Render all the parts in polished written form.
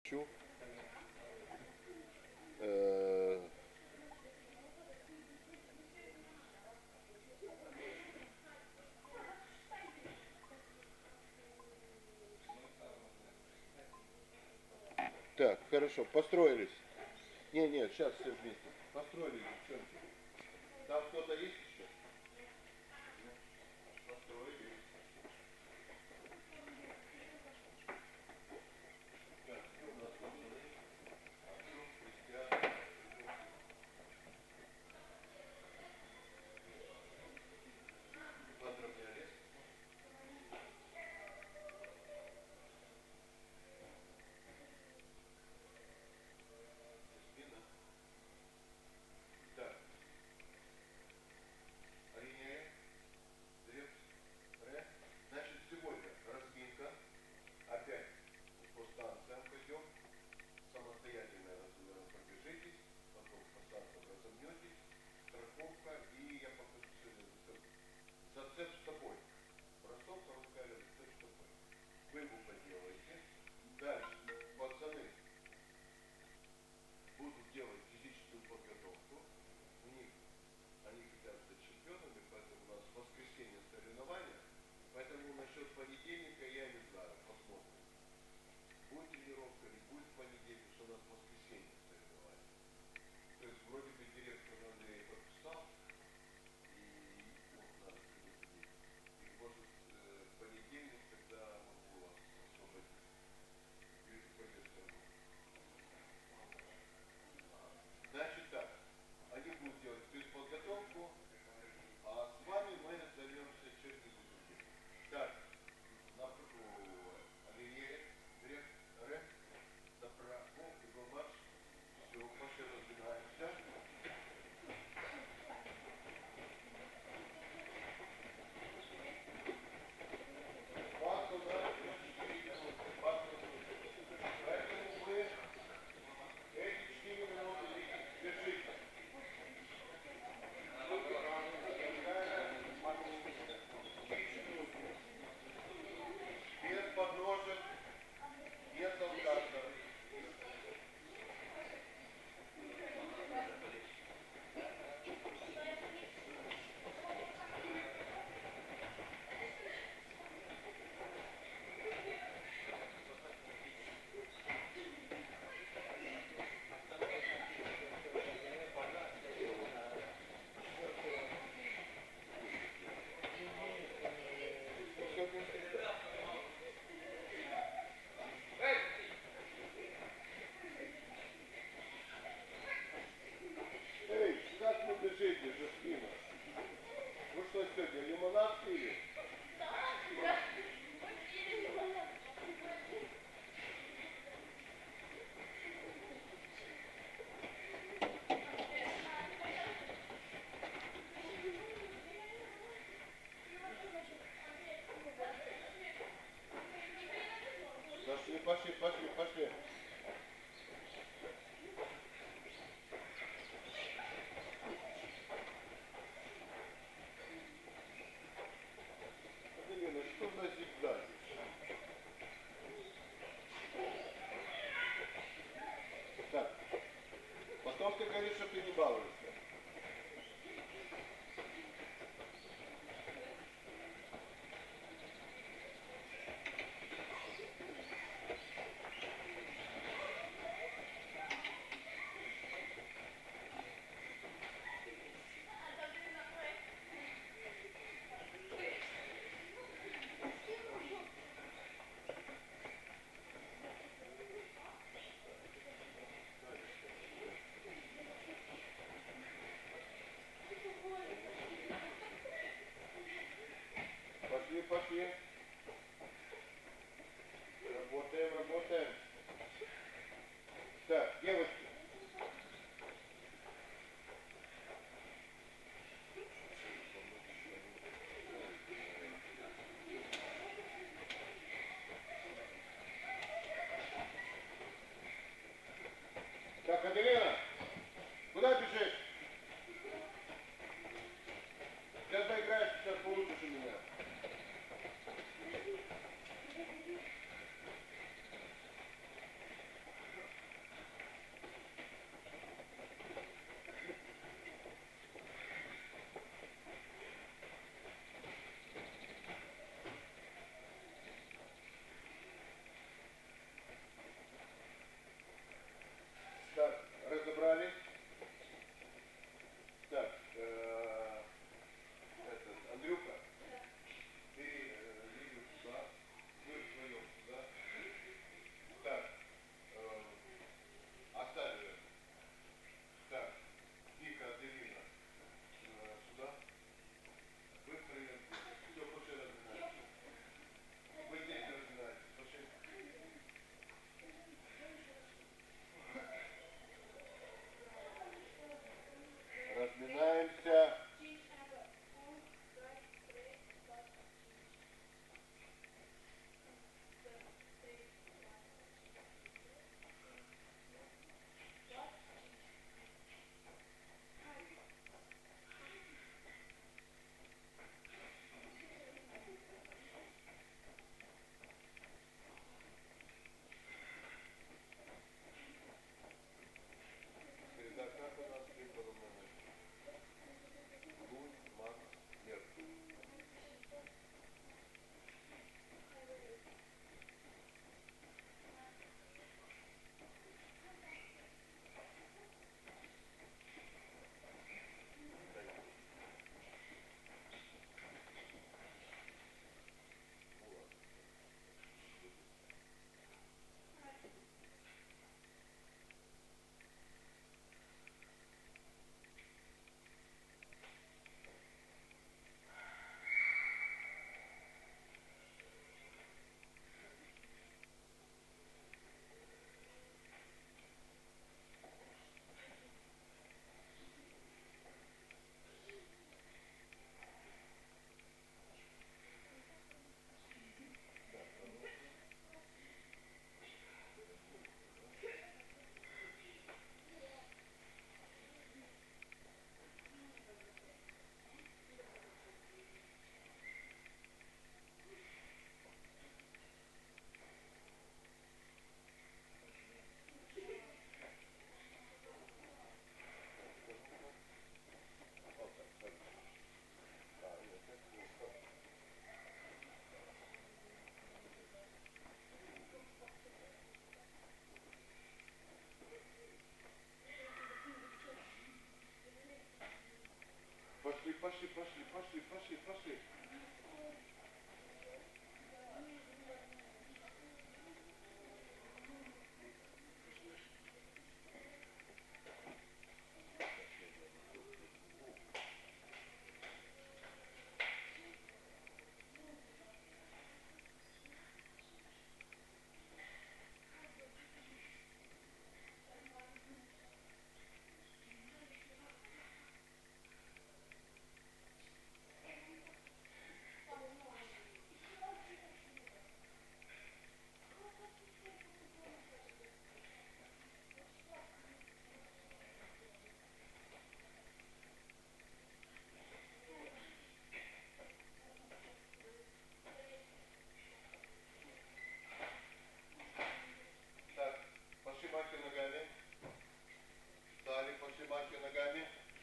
Чу. Так, хорошо, построились. Нет, сейчас все вместе. Построились, девчонки. Там кто-то есть еще? Построились. Так, где у нас пацаны? Артем, Кристиан. Подравнялись. Спина. Так. Линия. Древс. Ре. Значит, сегодня разминка. Опять по станциям пойдем. Самостоятельно пробежитесь. Потом по станциям разомнетесь. Страховка. И я покажу сегодня зацеп с тобой. Бросок, руками, зацеп с тобой. Выгул поделаете. Дальше. Пацаны будут делать физическую подготовку. Они хотят стать чемпионами, поэтому у нас в воскресенье соревнования. Поэтому насчет понедельника я не знаю, посмотрим. Будет тренировка или будет в понедельник, что у нас в воскресенье соревнования. То есть вроде бы директор Андрей подписал, и надо предупредить. И может в понедельник тогда могу вас освободить. Или какой-то страну. Значит так, они будут делать физподготовку, а с вами мы займемся чем-нибудь другим. Так, на Оливье, Грек, Ре, направо, и марш. Все, пошли разбираемся. Пас у нас 4 минуты. Поэтому вы эти 4 минуты держите. Без подножек, без алкаша. Эй, как вы бежите за спину? Вы что сегодня, лимонад пили? Пошли. Елена, что за зигзаги? Так, потом ты говоришь, что ты не балуешься. Пошли. Работаем. Так, девочки. Так, Аделина, куда бежишь? Сейчас поиграешь, сейчас получишь у меня. пошли, пошли, пошли, пошли, пошли. Так, пошли махи ногами. Встали, пошли махи ногами.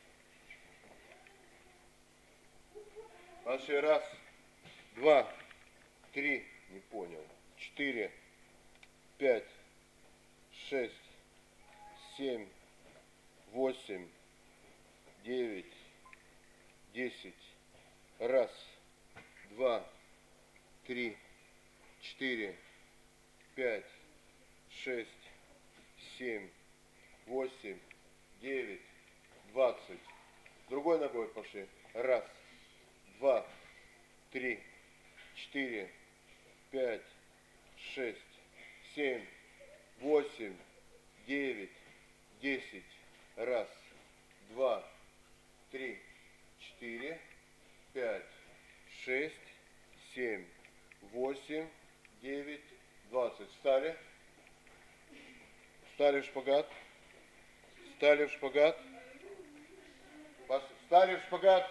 Пошли, раз, два, три, не понял, 4, 5, 6, 7, 8, 9, 10. Раз, два, три, 4, 5, 6, 7, 8, 9, 20. Другой ногой пошли. Раз, два, три, 4, 5, 6, 7, 8, 9, 10. Раз, два, три, 4, 5, 6, 7, 8, 9, 20. Встали. Встали в шпагат. Встали в шпагат. Встали в шпагат.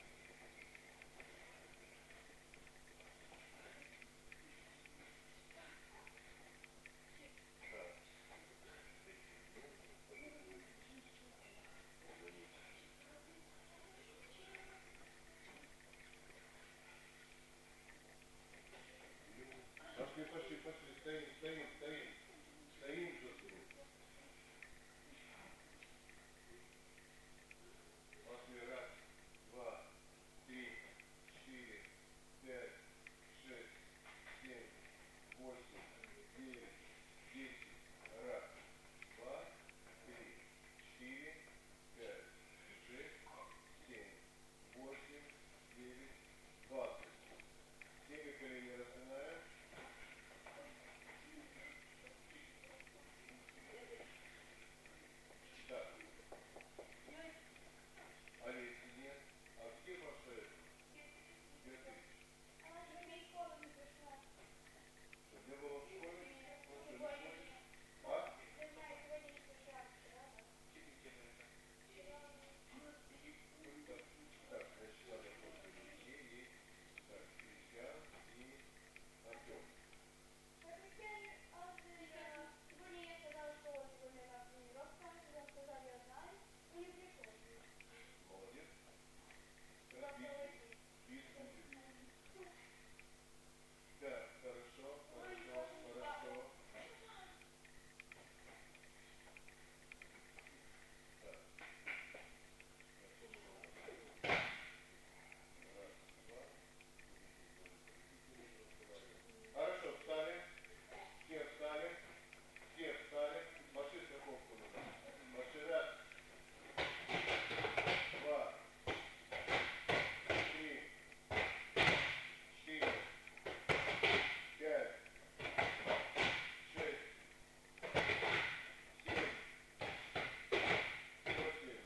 Пошли, пошли, пошли. Стоим, стоим, стоим. Стоим, стоим. Пошли, раз, два, три, 4, 5, 6, 7, 8, 9, 10. Раз, два, три, 4, 5, 6, 7, 8, 9, 20. Все колени разминаем. Так. А если нет? А где ваша это? Где ты? Что, где была в школе? Ну, что, не ходишь? А? Так, значит, надо просто детей. Так, Кристиан и Артем. Молодец. Так, бит будет. Так, хорошо, хорошо, хорошо. Так. Раз, два. Хорошо, встали. Все встали. Все встали. Пошли страховку назад. Пошли, раз. Два. 3, 4, 5, 6, 7, 8,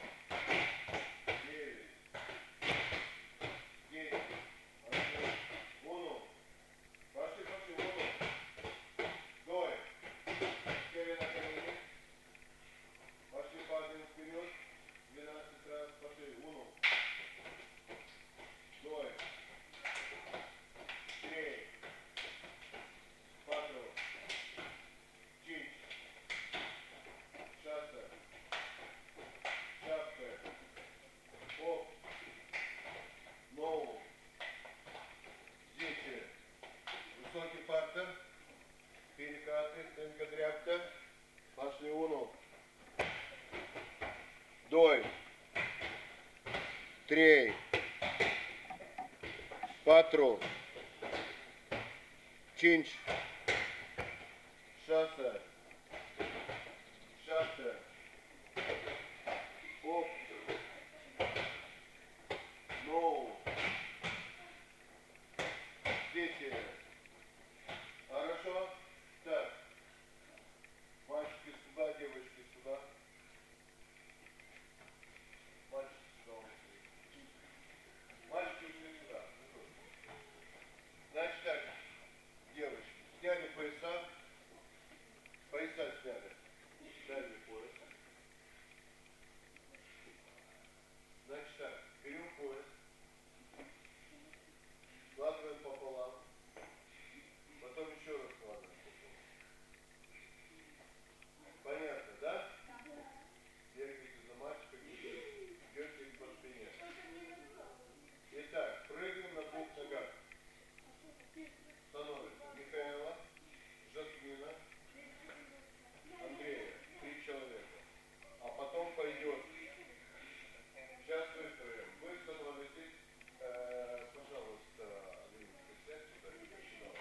9, 10. Вон. Пошли, пошли, вон. Стой. Сели на колени. Пошли, падаем вперед. 12 раз. Пошли. Вон. Стой. 3, 4, 5, 6, 7, 8, 9, 10. Высокий партер. Перекаты, спинка дряпка. Пошли уну. Дой. 3, 4, 5, 6, 7, 8, 9, 10. Хорошо? Так. Мальчики сюда, девочки сюда. Мальчики сюда ушли. Мальчики ушли сюда. Значит так, девочки, сняли пояса. Пояса сняли. Дальний пояс. Значит так, берем пояс. Складываем пополам. Потом еще раз складываем пополам. Понятно, да? Бегаете за мальчиком, идете им по спине. Итак, прыгаем на двух ногах. Становится Михаила, Жасмина, Андрея. 3 человека. А потом пойдет. Сейчас выстроим. Вы становитесь, пожалуйста, Андрей, присядь сюда, сюда.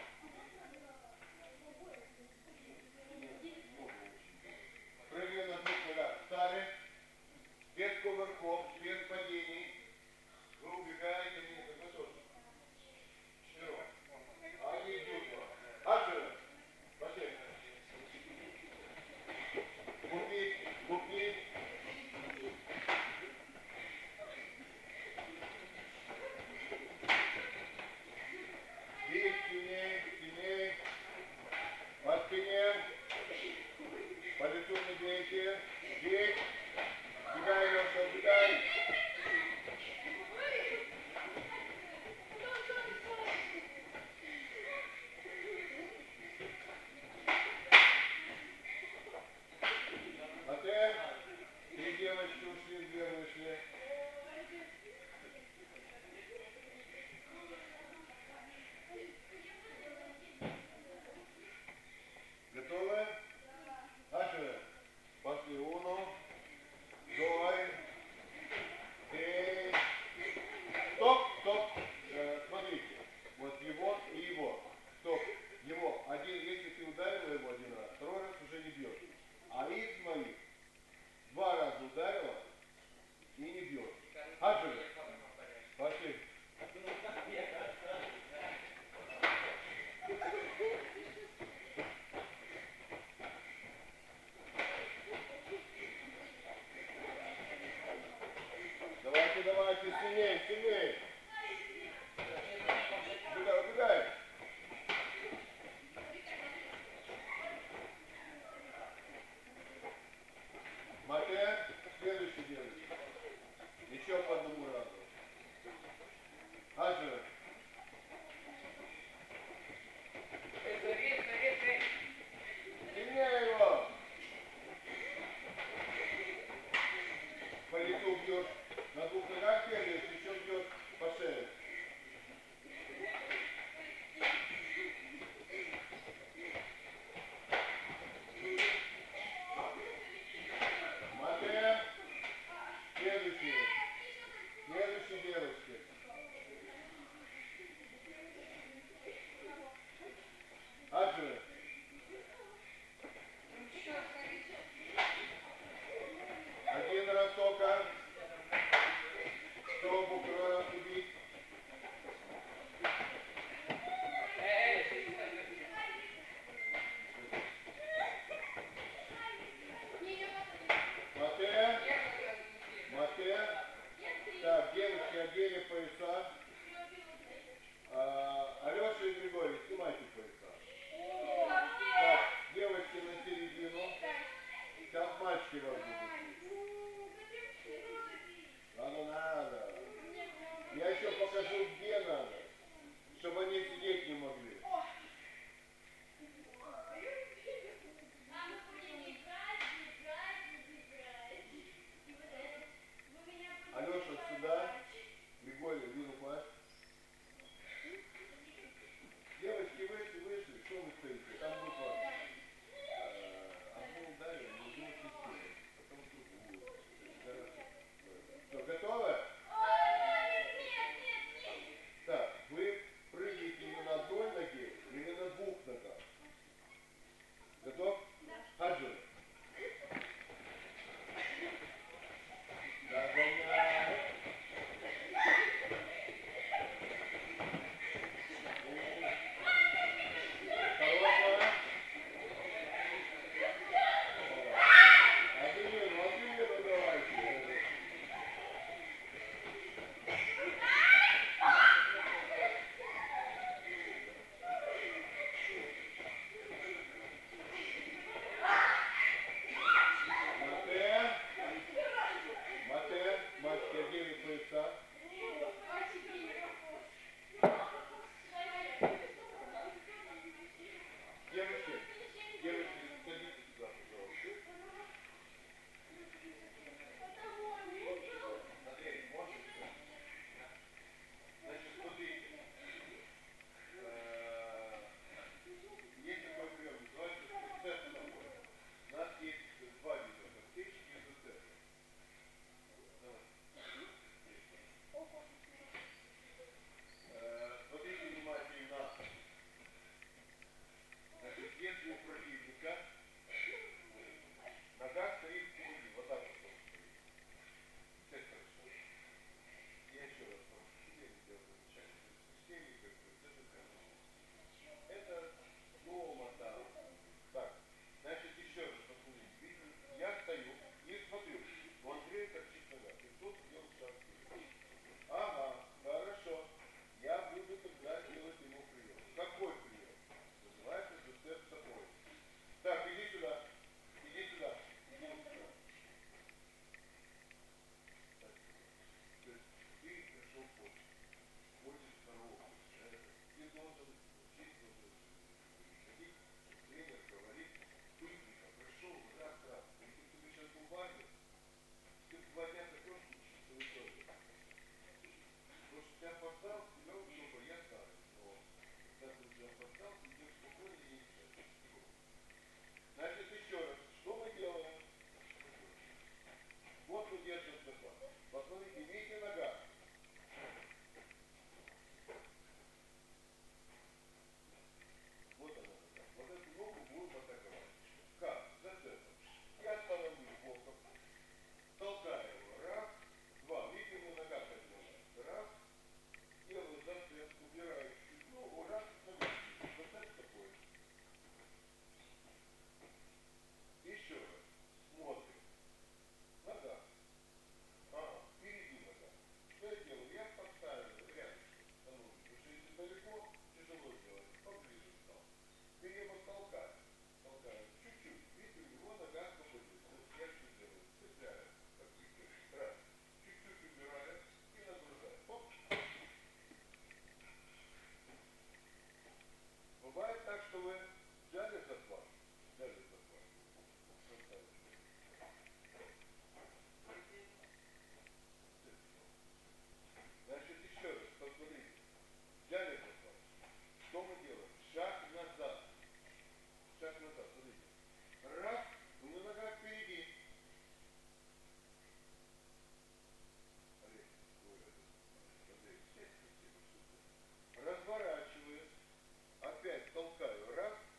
Прыгаем на двух ногах. Встали. Без кувырков, без падений. Вы убегаете вниз. Вы тоже. 4. А они идут вам. Отжили. Пошли. Купить, купить. Бить сильнее, сильнее. По спине. По лицу не бейте. Бить. Убегай, Леша, убегай. А ты? 3 девочки ушли, 2 вышли. Готовы? Начали. Пошли. 1, 2, 3. Стоп, стоп. Смотрите. Вот его и его. Стоп. Его. Если ты ударил его 1 раз, 2 раз уже не бьет. А их моих 2 раза ударила и не бьет. Отжили. Пошли. Давайте, давайте, сильнее, сильнее. Убегай, убегай. Матэ, следующий девочка. Еще по 1 разу. Аджи. Сильнее его. По лицу бьет. На 2 ногах бегаешь, еще бьет по 2 дня такой чистый человек. Потому что ты опоздал, тебя учеба, я знаю, но когда ты уже опоздал, ты идешь спокойно и не мешаешь. Значит, еще раз, что мы делаем? Вот мы держим захват. Посмотрите, видите нога. Вот она нога. Вот эту ногу будем атаковать. Как? За центр. Я становлюсь боком. Толкаю его. Раз, два. Видите, мне нога поднимается. Раз. Делаю зацеп, убираю чуть. Ну, раз, нога. Зацеп такой. Еще раз. Смотрим. Нога. Ага, впереди нога. Что я делаю? Я подставил рядом. Потому что если далеко, тяжело делать. Поближе стал. Теперь я его толкаю. Толкаю. Чуть-чуть. Видите, у него нога освободится. Вот я что делаю? Цепляю. Как крючок. Раз. Чуть-чуть убираю и нагружаю. Оп. Бывает так, что вы взяли захват. Взяли захват. Значит, еще раз, посмотрите. Взяли захват. Что мы делаем? Шаг назад. Шаг назад, смотрите. Раз, у меня нога впереди. Разворачиваюсь. Опять толкаю. Раз.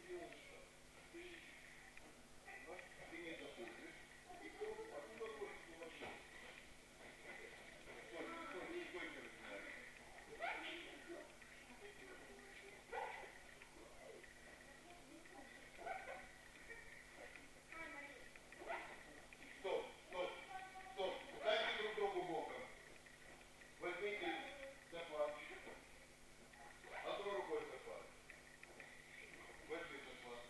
делаешь так. Ты не заходишь, и вдруг оттуда ходит не машина. Сколько размеров? Стоп, стоп, стоп. Дайте друг другу боком. Возьмите захват. Одной рукой захват. Возьми захват.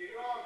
Серега!